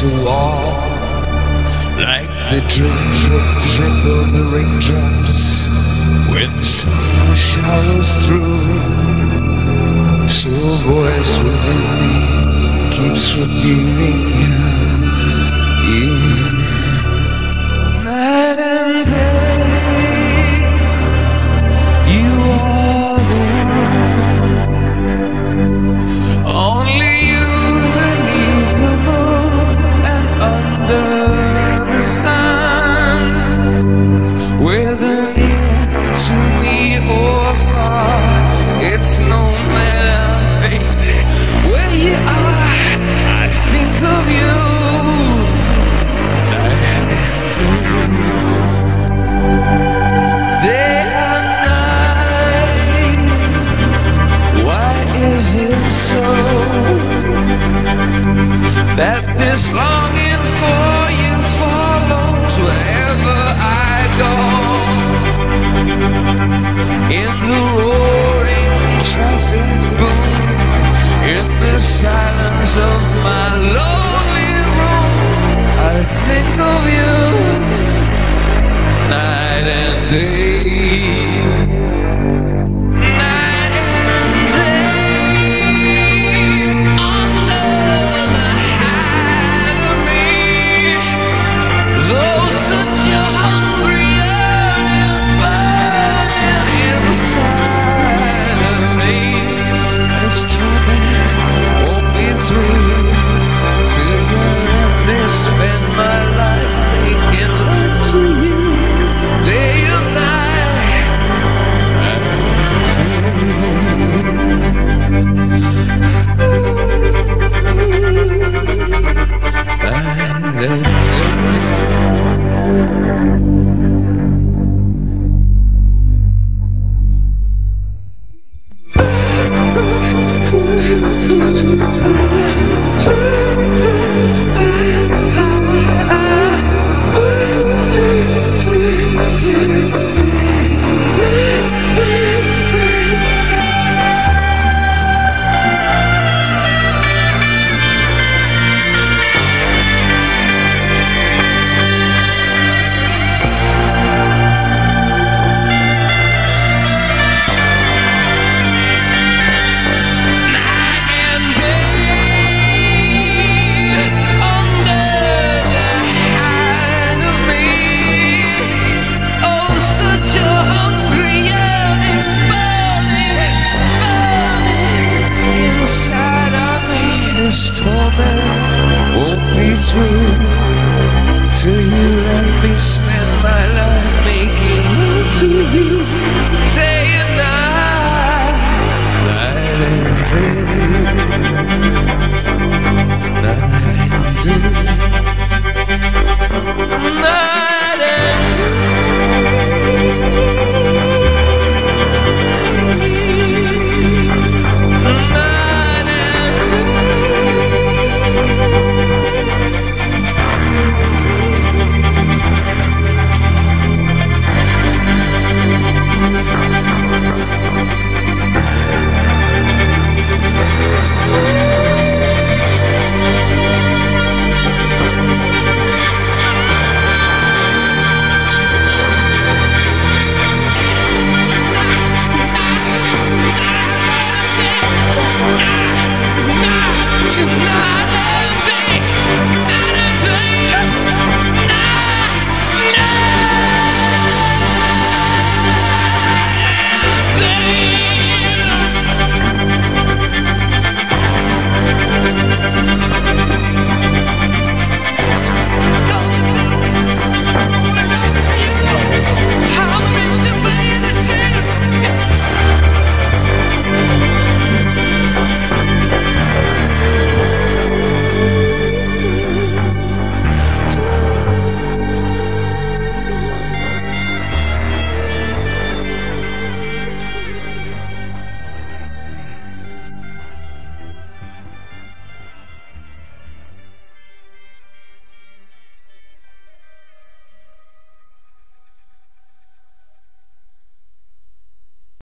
to wall, like the drip, drip, drip of the raindrops when summer showers through. So a voice within me keeps repeating you. Night and day, you are the one. Only you beneath the moon and under the sun. Whether near to me or far, it's no matter, baby, where you are, I think of you. Day and night, why is it so that this longing for you follows wherever I go? In the roaring traffic boom, in the silence of my lonely room, I think of you night and day. Night and day, under the hide of me. Oh, such a hungry yearning burning inside of me. This torment won't be through till you let me spend my life making love to you, day and night. Won't be through till you let me spend my life making love to you, day and night, night and day, night and day.